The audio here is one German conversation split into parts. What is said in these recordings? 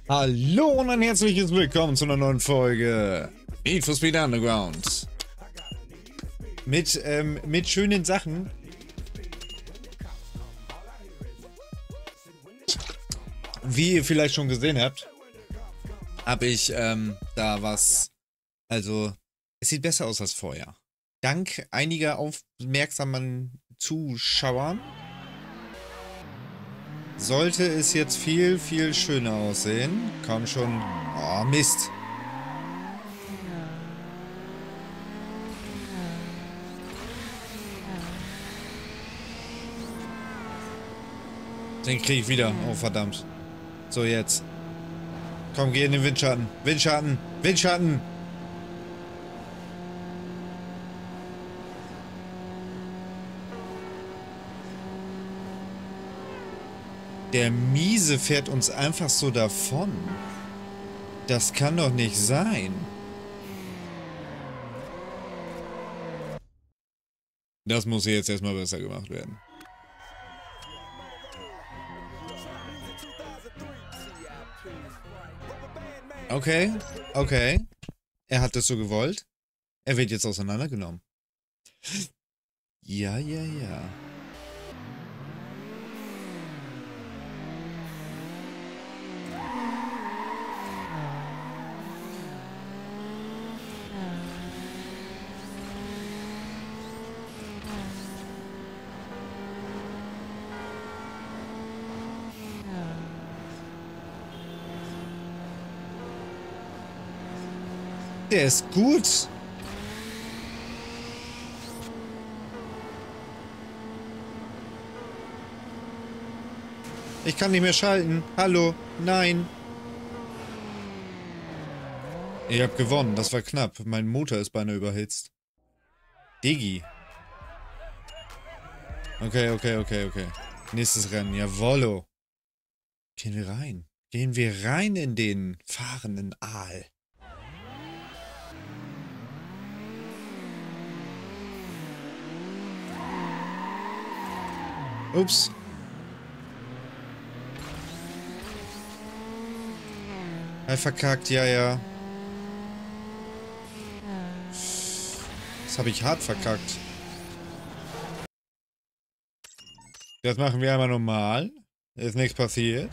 Hallo und ein herzliches Willkommen zu einer neuen Folge Need for Speed Underground. Mit schönen Sachen. Wie ihr vielleicht schon gesehen habt, habe ich da was, also es sieht besser aus als vorher. Dank einiger aufmerksamen Zuschauern sollte es jetzt viel, viel schöner aussehen. Komm schon. Oh, Mist. Den krieg ich wieder. Oh, verdammt. So, jetzt. Komm, geh in den Windschatten. Windschatten. Windschatten. Der Miese fährt uns einfach so davon. Das kann doch nicht sein. Das muss hier jetzt erstmal besser gemacht werden. Okay, okay. Er hat das so gewollt. Er wird jetzt auseinandergenommen. Ja, ja, ja. Der ist gut. Ich kann nicht mehr schalten. Hallo? Nein. Ich hab gewonnen. Das war knapp. Mein Motor ist beinahe überhitzt. Diggi. Okay, okay, okay, okay. Nächstes Rennen. Jawollo. Gehen wir rein. Gehen wir rein in den fahrenden Aal. Ups. Verkackt, ja, ja. Das habe ich hart verkackt. Das machen wir einmal normal. Ist nichts passiert.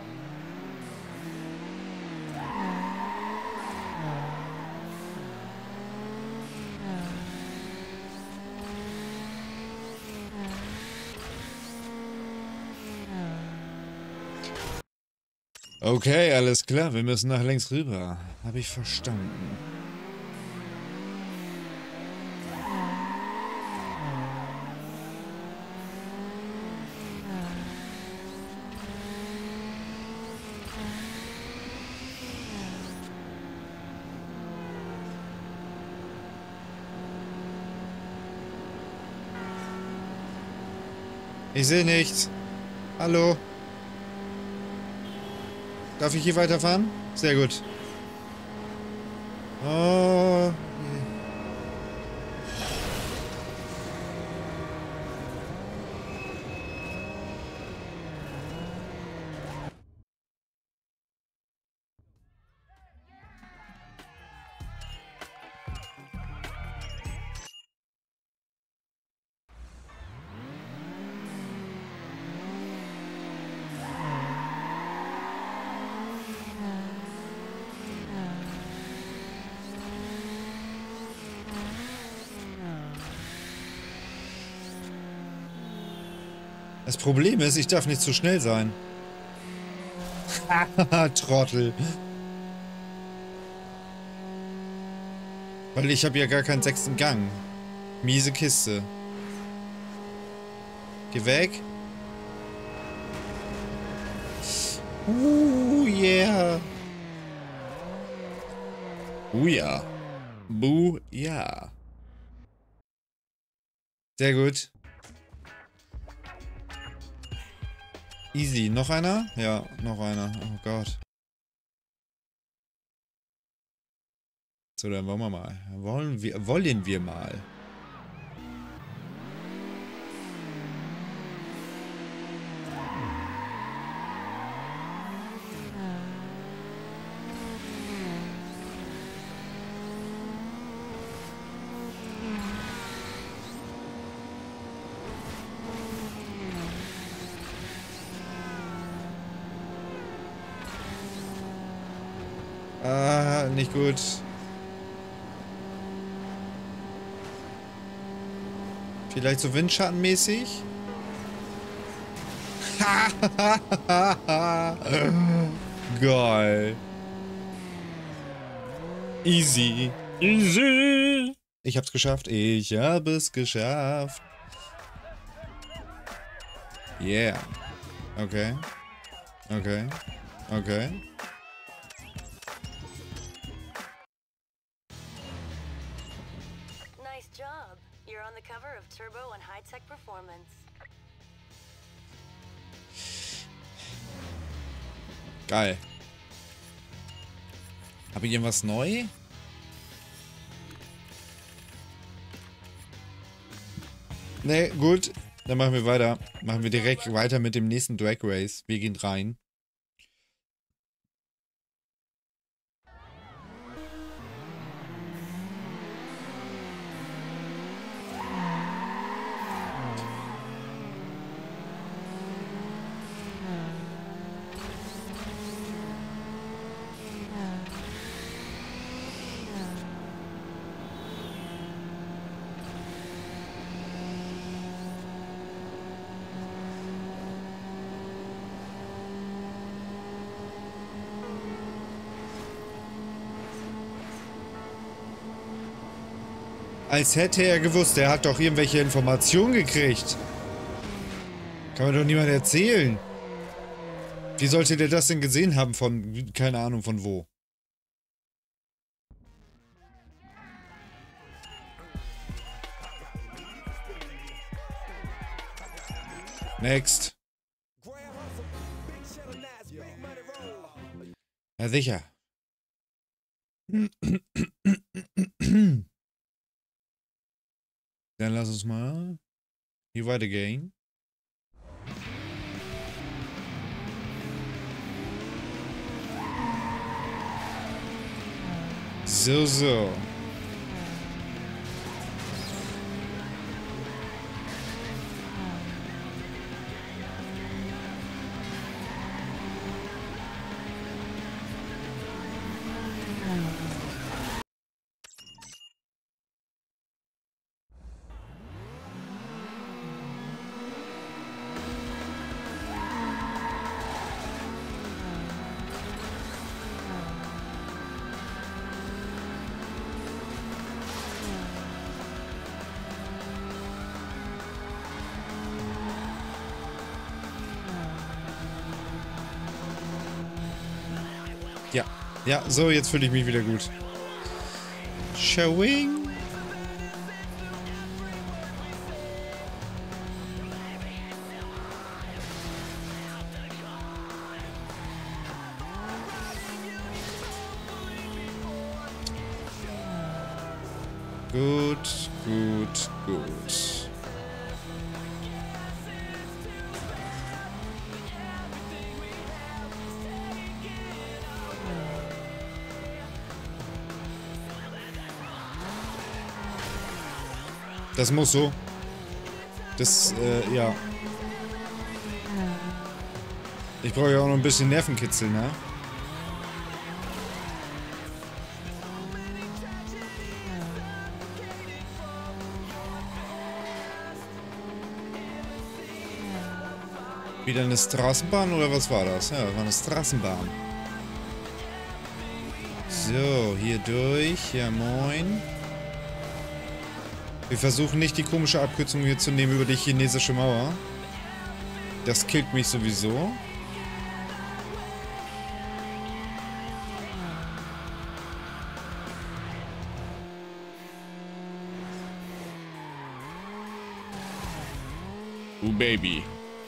Okay, alles klar. Wir müssen nach links rüber. Habe ich verstanden. Ich sehe nichts. Hallo? Darf ich hier weiterfahren? Sehr gut. Oh. Das Problem ist, ich darf nicht zu schnell sein. Trottel. Weil ich habe ja gar keinen 6. Gang. Miese Kiste. Geh weg. Yeah. Ja. Ja. Sehr gut. Easy. Noch einer? Ja, noch einer. Oh Gott. So, dann wollen wir mal. Wollen wir mal. Ah, nicht gut. Vielleicht so windschattenmäßig? Geil. Easy. Easy. Ich hab's geschafft. Ich hab es geschafft. Yeah. Okay. Okay. Okay. Nice job. You're on the cover of Turbo and High Tech Performance. Geil. Habe ich irgendwas neu? Ne, gut. Dann machen wir weiter. Machen wir direkt weiter mit dem nächsten Drag Race. Wir gehen rein. Als hätte er gewusst, er hat doch irgendwelche Informationen gekriegt. Kann mir doch niemand erzählen. Wie sollte der das denn gesehen haben von, keine Ahnung von wo? Next. Ja, sicher. Dann lass uns mal hier weitergehen. So. Ja, so, jetzt fühle ich mich wieder gut. Showing. Gut. Das muss so. Das, ja. Ich brauche ja auch noch ein bisschen Nervenkitzel, ne? Wieder eine Straßenbahn oder was war das? Ja, das war eine Straßenbahn. So, hier durch. Ja, moin. Wir versuchen nicht die komische Abkürzung hier zu nehmen über die chinesische Mauer. Das killt mich sowieso. Oh Baby.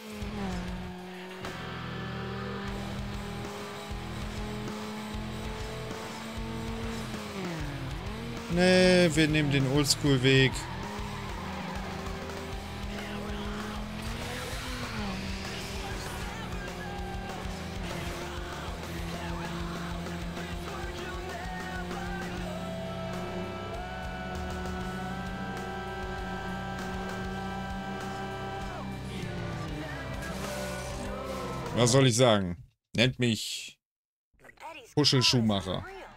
Nee, wir nehmen den Oldschool-Weg. Was soll ich sagen? Nennt mich Puschel-Schuhmacher.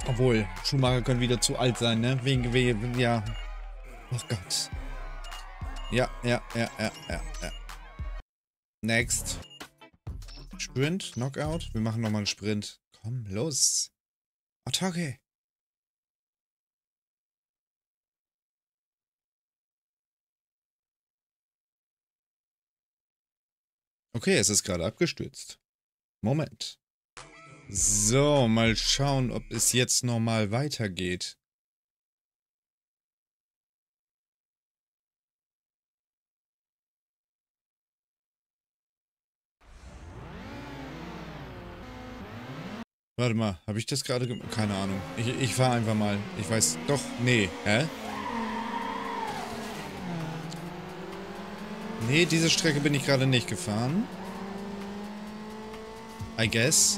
Obwohl, Schuhmacher können wieder zu alt sein, ne? Wegen, ja. Oh Gott. Ja. Next. Sprint, Knockout. Wir machen nochmal einen Sprint. Komm, los. Attacke. Okay, es ist gerade abgestürzt. Moment. So, mal schauen, ob es jetzt nochmal weitergeht. Warte mal, habe ich das gerade gemacht? Keine Ahnung. Ich fahre einfach mal. Ich weiß. Doch, nee. Hä? Nee, diese Strecke bin ich gerade nicht gefahren. I guess.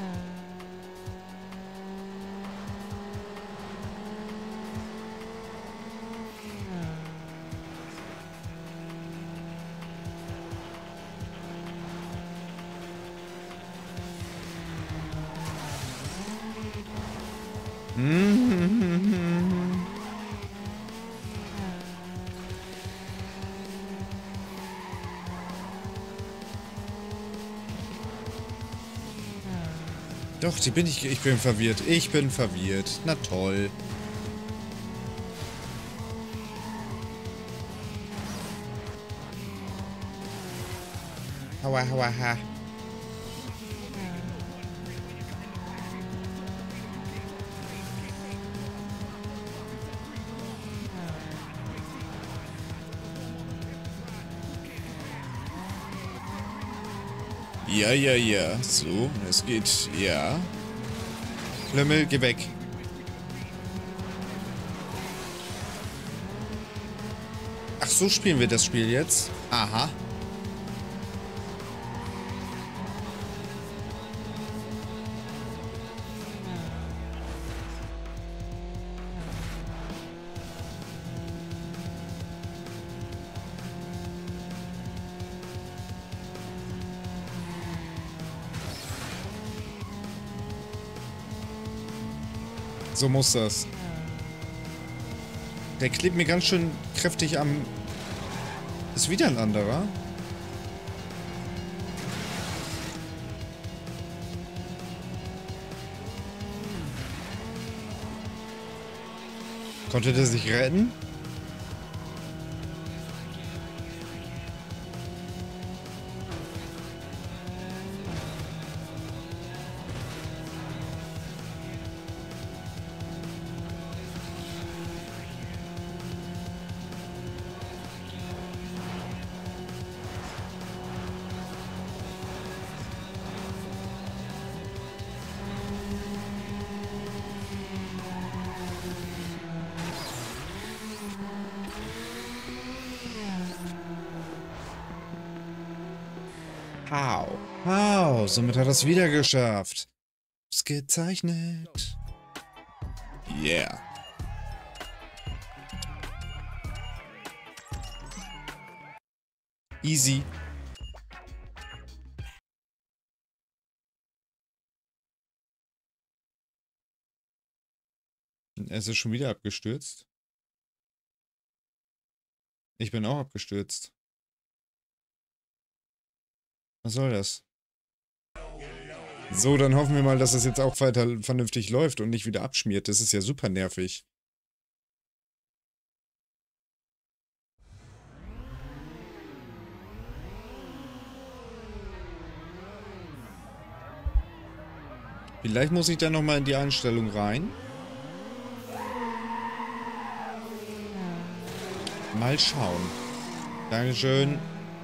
Doch, die bin ich bin verwirrt. Ich bin verwirrt. Na toll. Haua, haua, ha. Ja. So, es geht. Ja. Flümmel, geh weg. Ach, so spielen wir das Spiel jetzt? Aha. So muss das. Der klebt mir ganz schön kräftig am... Ist wieder ein anderer? Konnte der sich retten? Somit hat er es wieder geschafft. Ausgezeichnet. Yeah. Easy. Es ist schon wieder abgestürzt. Ich bin auch abgestürzt. Was soll das? So, dann hoffen wir mal, dass es jetzt auch weiter vernünftig läuft und nicht wieder abschmiert. Das ist ja super nervig. Vielleicht muss ich da nochmal in die Einstellung rein. Mal schauen. Dankeschön.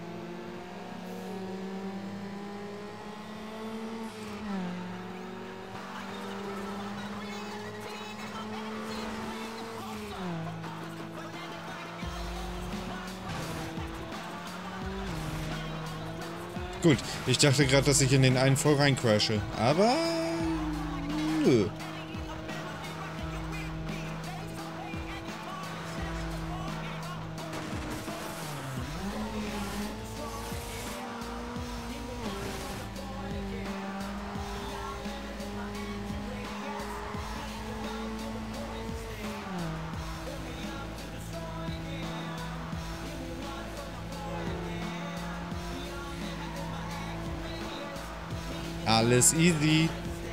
Gut, ich dachte gerade, dass ich in den einen voll rein crashe. Aber... Nö. Alles easy.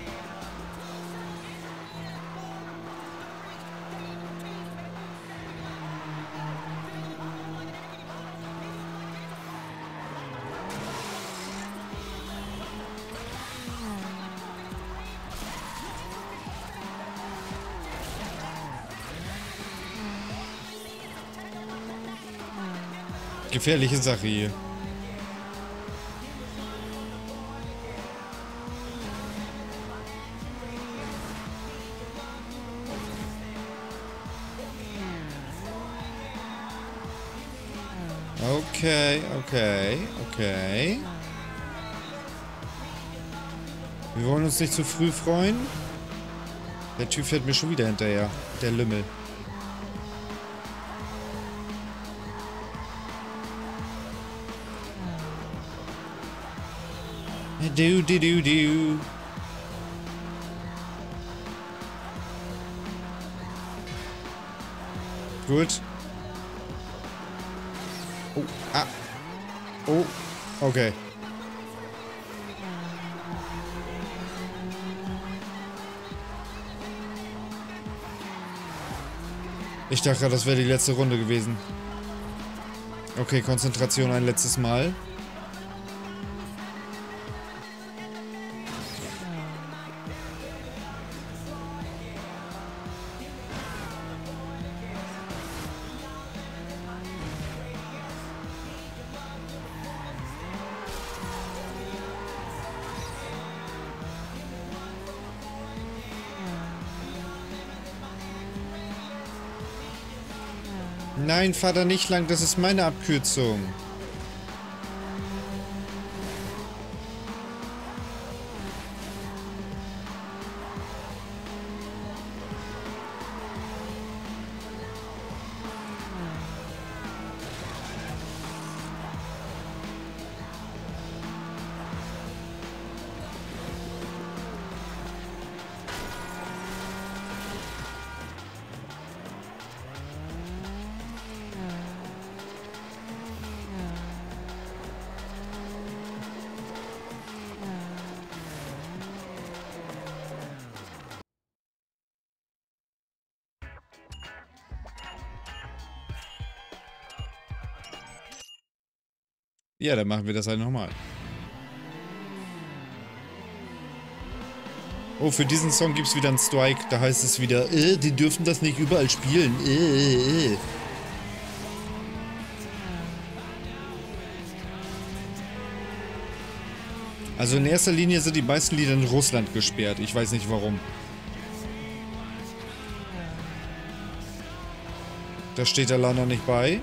Gefährliche Sache hier. Okay, okay, okay. Wir wollen uns nicht zu früh freuen. Der Typ fährt mir schon wieder hinterher. Der Lümmel. Du. Gut. Oh, ah. Oh, okay. Ich dachte gerade, das wäre die letzte Runde gewesen. Okay, Konzentration ein letztes Mal. Nein, fahr da nicht lang, das ist meine Abkürzung. Ja, dann machen wir das halt nochmal. Oh, für diesen Song gibt es wieder einen Strike. Da heißt es wieder, die dürfen das nicht überall spielen. Also in erster Linie sind die meisten Lieder in Russland gesperrt. Ich weiß nicht warum. Da steht der leider nicht bei.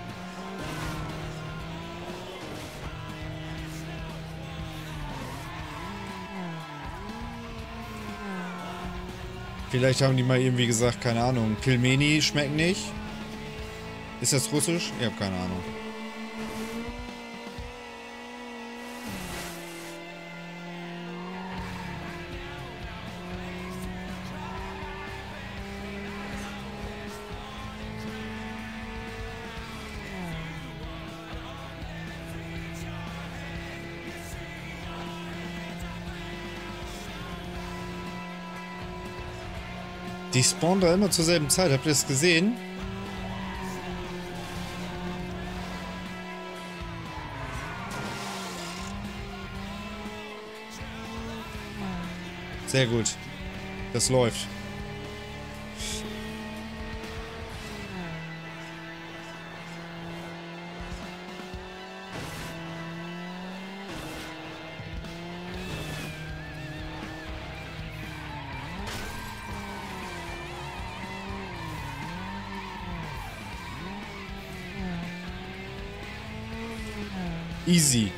Vielleicht haben die mal irgendwie gesagt, keine Ahnung, Pilmeni schmeckt nicht. Ist das russisch? Ich habe keine Ahnung. Die spawnen da immer zur selben Zeit. Habt ihr das gesehen? Sehr gut. Das läuft. Easy.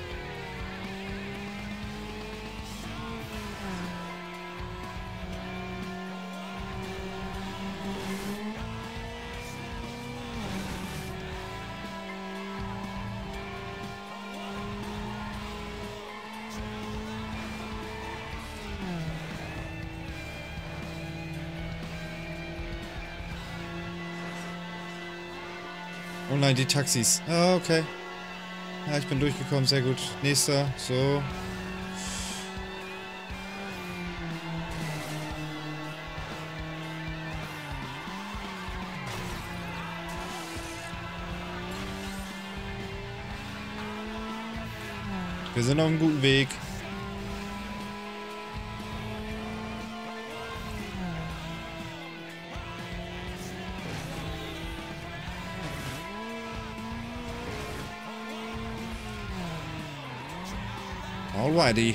Oh nein, die Taxis. Ah, okay. Ja, ich bin durchgekommen, sehr gut. Nächster, so. Wir sind auf einem guten Weg. Alrighty.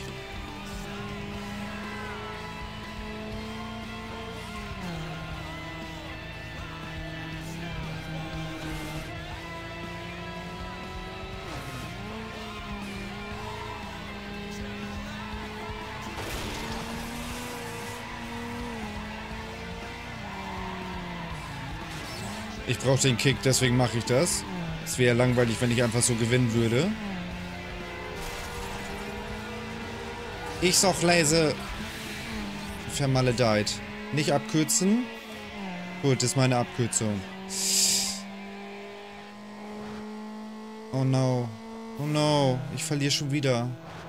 Ich brauche den Kick, deswegen mache ich das. Es wäre langweilig, wenn ich einfach so gewinnen würde. Ich sag leise. Vermaledeit. Nicht abkürzen. Gut, das ist meine Abkürzung. Oh no. Oh no. Ich verliere schon wieder.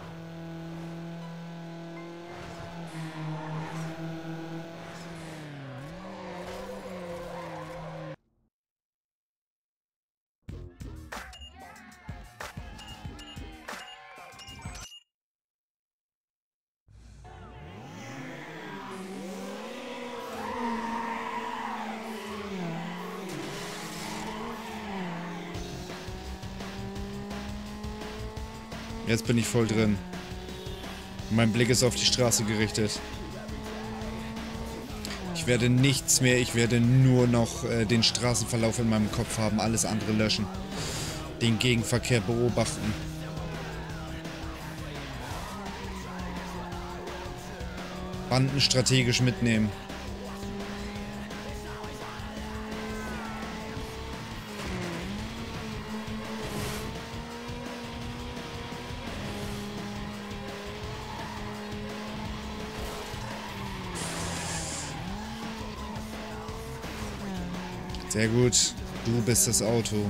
Jetzt bin ich voll drin. Mein Blick ist auf die Straße gerichtet. Ich werde nichts mehr, ich werde nur noch den Straßenverlauf in meinem Kopf haben, alles andere löschen. Den Gegenverkehr beobachten. Banden strategisch mitnehmen. Sehr gut. Du bist das Auto.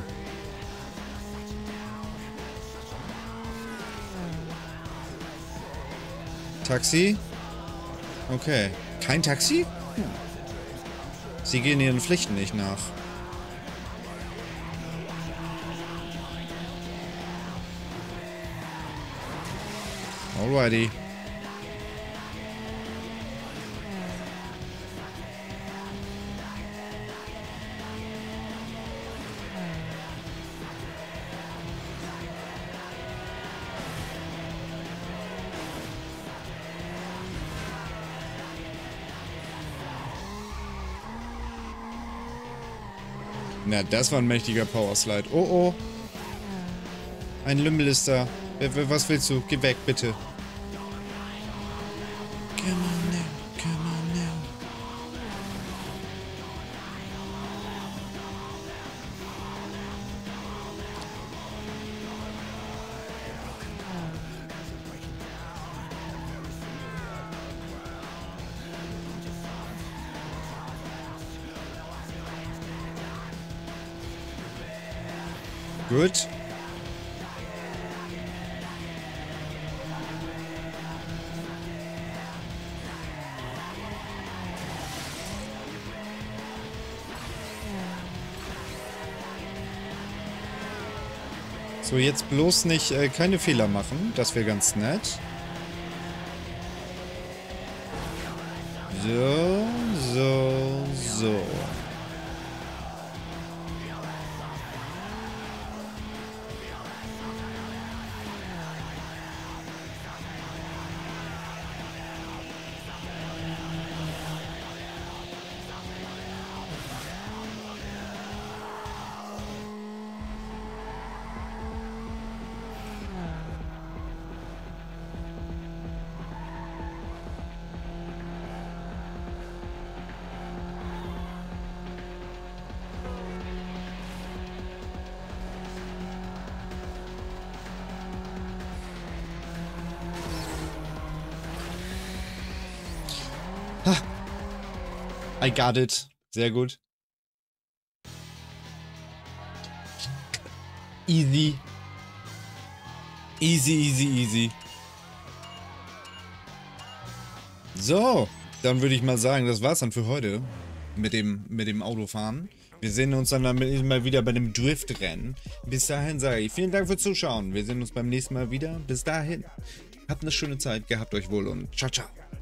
Taxi? Okay. Kein Taxi? Sie gehen ihren Pflichten nicht nach. Alrighty. Na, das war ein mächtiger Powerslide. Oh, oh. Ein Lümmel ist da. Was willst du? Geh weg, bitte. Come on now, come on now. Gut. So, jetzt bloß nicht keine Fehler machen. Das wäre ganz nett. So, so, so. I got it. Sehr gut. Easy. Easy, easy, easy. So, dann würde ich mal sagen, das war's dann für heute mit dem Autofahren. Wir sehen uns dann mal wieder bei dem Driftrennen. Bis dahin sage ich vielen Dank fürs Zuschauen. Wir sehen uns beim nächsten Mal wieder. Bis dahin. Habt eine schöne Zeit. Gehabt euch wohl und ciao, ciao.